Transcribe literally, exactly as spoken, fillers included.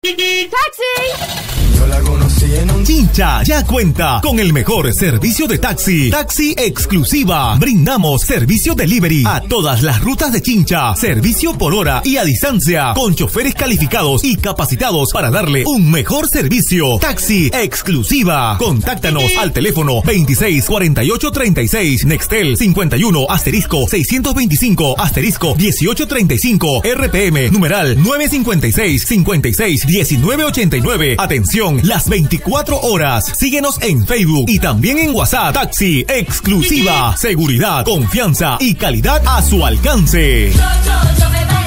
¡Taxi! Yo la conocí en un... Chincha ya cuenta con el mejor servicio de taxi. Taxi Exclusiva. Brindamos servicio delivery a todas las rutas de Chincha. Servicio por hora y a distancia. Con choferes calificados y capacitados para darle un mejor servicio. Taxi Exclusiva. Contáctanos al teléfono veintiséis cuarenta y ocho treinta y seis. Nextel cincuenta y uno asterisco seiscientos veinticinco asterisco dieciocho treinta y cinco. R P M numeral nueve cincuenta y seis cincuenta y seis diecinueve ochenta y nueve. Atención las veinticuatro horas. Síguenos en Facebook y también en WhatsApp. Taxi Exclusiva. Seguridad, confianza y calidad a su alcance. Yo, yo, yo me